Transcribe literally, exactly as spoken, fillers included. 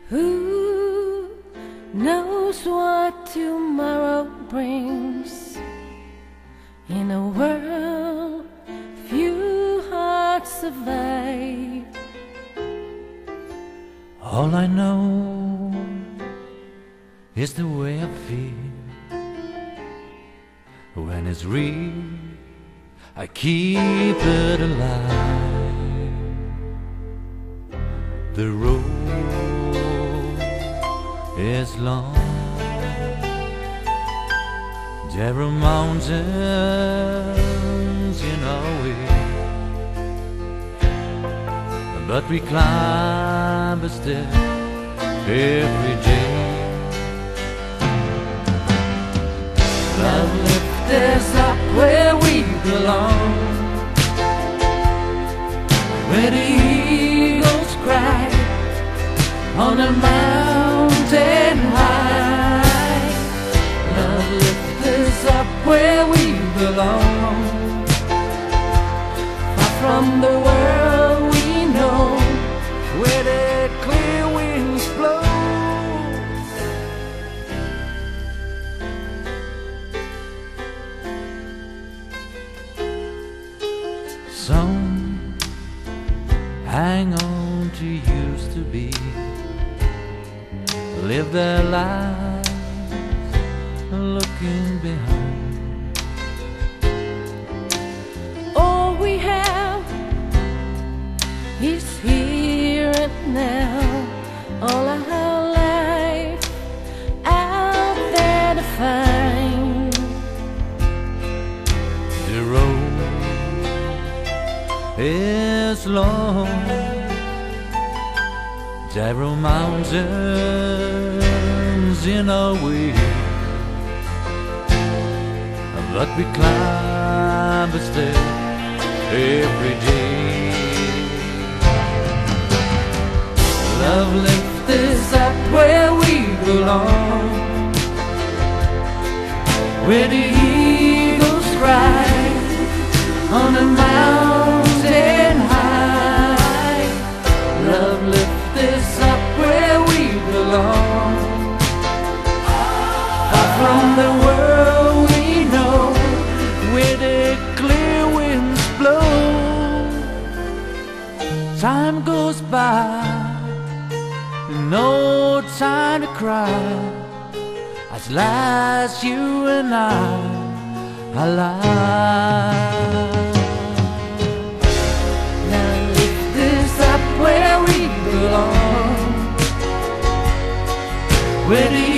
Who knows what tomorrow brings? In a world few hearts survive. All I know is the way I feel. When it's real, I keep it alive. The road is long, there are mountains in our way, but we climb a step every day. Love lifts us up where we belong, where the eagles cry on a mountain high. Love lifts us up where we belong, far from the world we know, where the clear winds blow. Some hang on to used to be, live their lives looking behind. All we have is here and now, all our life out there to find. The road is long, there are mountains in our way, but we climb a step every day. Love lifts us up where we belong, where the eagles cry on a mountain high. Love lifts us up where we belong, far from the world we know, where the clear winds blow. Time goes by, no time to cry, as last you and I are alive. Where we belong, Where do you